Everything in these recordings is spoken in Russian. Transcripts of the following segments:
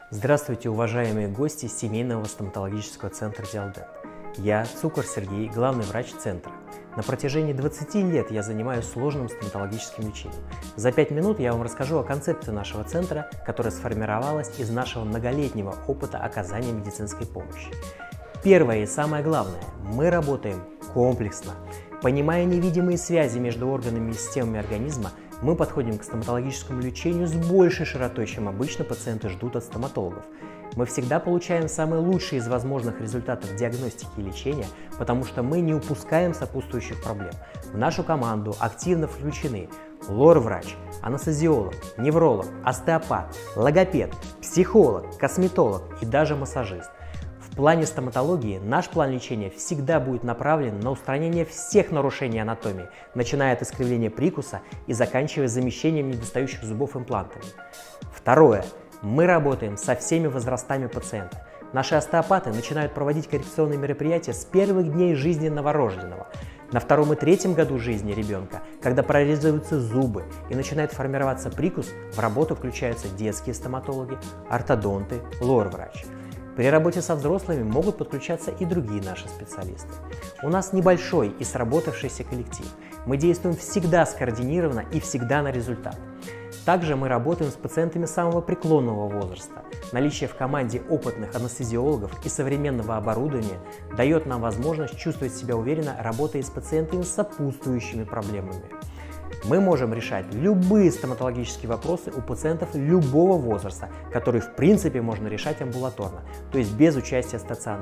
Здравствуйте, уважаемые гости семейного стоматологического центра Диалдент. Я Цукор Сергей, главный врач центра. На протяжении 20 лет я занимаюсь сложным стоматологическим лечением. За 5 минут я вам расскажу о концепции нашего центра, которая сформировалась из нашего многолетнего опыта оказания медицинской помощи. Первое и самое главное – мы работаем комплексно. Понимая невидимые связи между органами и системами организма, мы подходим к стоматологическому лечению с большей широтой, чем обычно пациенты ждут от стоматологов. Мы всегда получаем самые лучшие из возможных результатов диагностики и лечения, потому что мы не упускаем сопутствующих проблем. В нашу команду активно включены лор-врач, анестезиолог, невролог, остеопат, логопед, психолог, косметолог и даже массажист. В плане стоматологии наш план лечения всегда будет направлен на устранение всех нарушений анатомии, начиная от искривления прикуса и заканчивая замещением недостающих зубов имплантами. Второе. Мы работаем со всеми возрастами пациента. Наши остеопаты начинают проводить коррекционные мероприятия с первых дней жизни новорожденного. На втором и третьем году жизни ребенка, когда прорезаются зубы и начинает формироваться прикус, в работу включаются детские стоматологи, ортодонты, лор-врач. При работе со взрослыми могут подключаться и другие наши специалисты. У нас небольшой и сработавшийся коллектив. Мы действуем всегда скоординированно и всегда на результат. Также мы работаем с пациентами самого преклонного возраста. Наличие в команде опытных анестезиологов и современного оборудования дает нам возможность чувствовать себя уверенно, работая с пациентами с сопутствующими проблемами. Мы можем решать любые стоматологические вопросы у пациентов любого возраста, которые в принципе можно решать амбулаторно, то есть без участия стационара.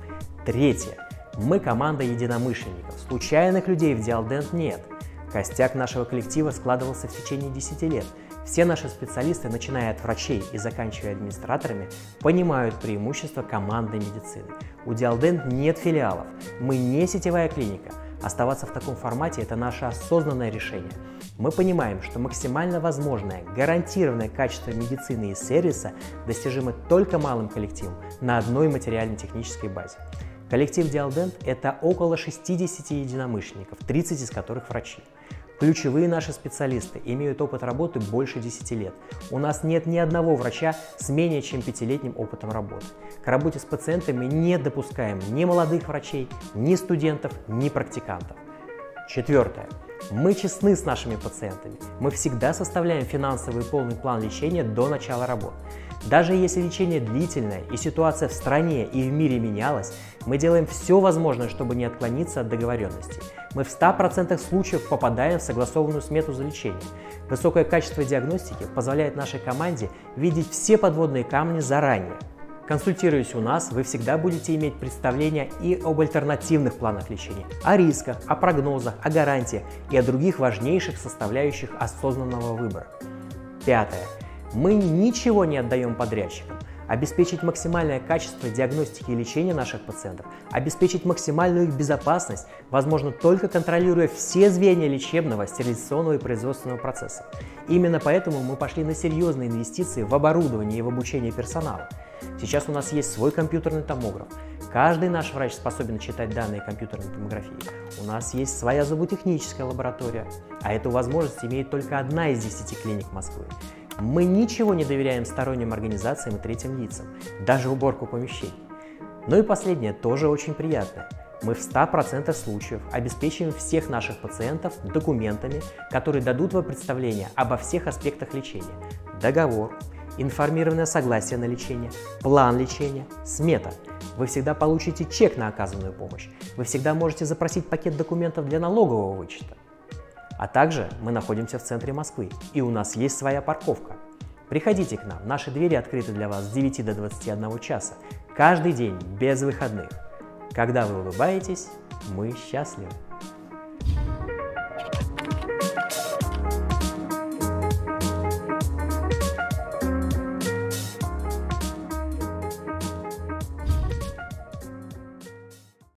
Третье. Мы команда единомышленников. Случайных людей в Диалдент нет. Костяк нашего коллектива складывался в течение 10 лет. Все наши специалисты, начиная от врачей и заканчивая администраторами, понимают преимущества командной медицины. У Диалдент нет филиалов. Мы не сетевая клиника. Оставаться в таком формате – это наше осознанное решение. Мы понимаем, что максимально возможное, гарантированное качество медицины и сервиса достижимо только малым коллективом на одной материально-технической базе. Коллектив Диалдент – это около 60 единомышленников, 30 из которых врачи. Ключевые наши специалисты имеют опыт работы больше 10 лет. У нас нет ни одного врача с менее чем 5-летним опытом работы. К работе с пациентами не допускаем ни молодых врачей, ни студентов, ни практикантов. Четвертое. Мы честны с нашими пациентами. Мы всегда составляем финансовый и полный план лечения до начала работ. Даже если лечение длительное и ситуация в стране и в мире менялась, мы делаем все возможное, чтобы не отклониться от договоренностей. Мы в 100% случаев попадаем в согласованную смету за лечение. Высокое качество диагностики позволяет нашей команде видеть все подводные камни заранее. Консультируясь у нас, вы всегда будете иметь представление и об альтернативных планах лечения, о рисках, о прогнозах, о гарантиях и о других важнейших составляющих осознанного выбора. Пятое. Мы ничего не отдаем подрядчикам. Обеспечить максимальное качество диагностики и лечения наших пациентов, обеспечить максимальную их безопасность возможно только контролируя все звенья лечебного, стерилизационного и производственного процесса. Именно поэтому мы пошли на серьезные инвестиции в оборудование и в обучение персонала. Сейчас у нас есть свой компьютерный томограф. Каждый наш врач способен читать данные компьютерной томографии. У нас есть своя зуботехническая лаборатория, а эту возможность имеет только одна из 10 клиник Москвы. Мы ничего не доверяем сторонним организациям и третьим лицам, даже уборку помещений. Ну и последнее, тоже очень приятное. Мы в 100% случаев обеспечиваем всех наших пациентов документами, которые дадут вам представление обо всех аспектах лечения. Договор, информированное согласие на лечение, план лечения, смета. Вы всегда получите чек на оказанную помощь. Вы всегда можете запросить пакет документов для налогового вычета. А также мы находимся в центре Москвы, и у нас есть своя парковка. Приходите к нам, наши двери открыты для вас с 9 до 21 часа, каждый день, без выходных. Когда вы улыбаетесь, мы счастливы.